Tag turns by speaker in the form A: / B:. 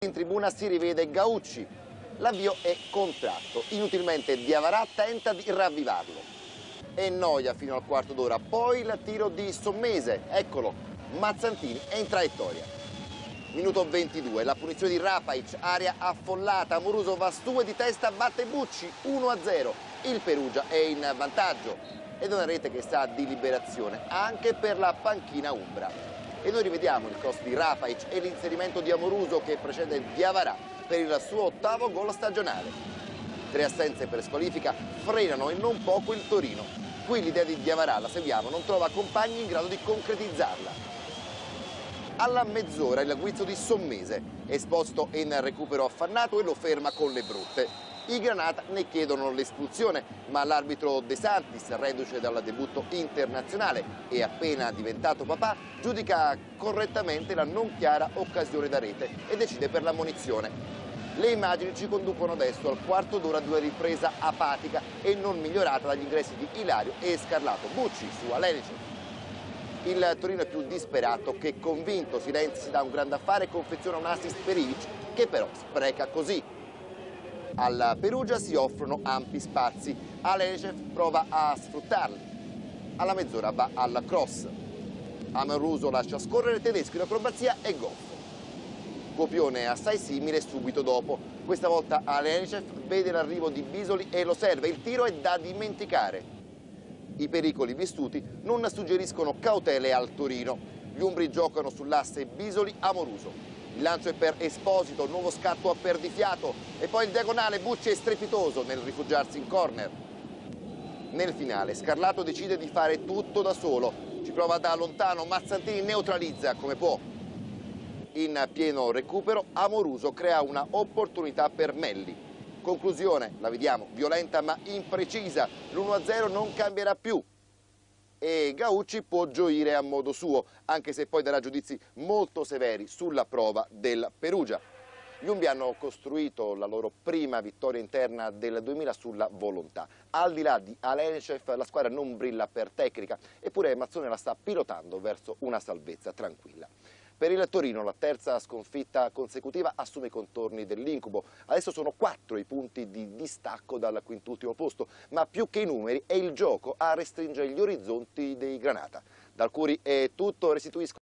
A: In tribuna si rivede Gaucci. L'avvio è contratto. Inutilmente Diavarà tenta di ravvivarlo. E noia fino al quarto d'ora. Poi il tiro di Sommese. Eccolo. Mazzantini è in traiettoria. Minuto 22. La punizione di Rapaic. Area affollata. Amoruso va su e di testa batte Bucci. 1-0. Il Perugia è in vantaggio. Ed è una rete che sa di liberazione anche per la panchina umbra. E noi rivediamo il cross di Rapaic e l'inserimento di Amoruso che precede Diavarà per il suo 8º gol stagionale. 3 assenze per squalifica frenano e non poco il Torino. Qui l'idea di Diavarà, la seguiamo, non trova compagni in grado di concretizzarla. Alla mezz'ora il guizzo di Sommese, esposto in recupero affannato e lo ferma con le brutte. I Granata ne chiedono l'espulsione, ma l'arbitro De Santis, reduce dal debutto internazionale e appena diventato papà, giudica correttamente la non chiara occasione da rete e decide per l'ammonizione. Le immagini ci conducono adesso al quarto d'ora di una ripresa apatica e non migliorata dagli ingressi di Ilario e Scarlato. Bucci su Alenici. Il Torino è più disperato che convinto. Silenzi si dà un grande affare e confeziona un assist per Ilic, che però spreca così. Al Perugia si offrono ampi spazi. Alenicev prova a sfruttarli. Alla mezz'ora va al cross. Amoruso lascia scorrere, Tedesco in acrobazia e goffo. Copione assai simile subito dopo. Questa volta Alenicev vede l'arrivo di Bisoli e lo serve. Il tiro è da dimenticare. I pericoli vissuti non suggeriscono cautele al Torino. Gli umbri giocano sull'asse Bisoli-Amoruso. Il lancio è per Esposito, nuovo scatto a perdifiato e poi il diagonale. Bucci è strepitoso nel rifugiarsi in corner. Nel finale Scarlato decide di fare tutto da solo. Ci prova da lontano, Mazzantini neutralizza come può. In pieno recupero Amoruso crea una opportunità per Melli. Conclusione, la vediamo, violenta ma imprecisa. L'1-0 non cambierà più. E Gaucci può gioire a modo suo, anche se poi darà giudizi molto severi sulla prova del Perugia. Gli umbi hanno costruito la loro prima vittoria interna del 2000 sulla volontà. Al di là di Alenicev la squadra non brilla per tecnica, eppure Mazzone la sta pilotando verso una salvezza tranquilla. Per il Torino la terza sconfitta consecutiva assume i contorni dell'incubo. Adesso sono 4 i punti di distacco dal quintultimo posto, ma più che i numeri è il gioco a restringere gli orizzonti dei Granata. Dal Curi è tutto, restituisco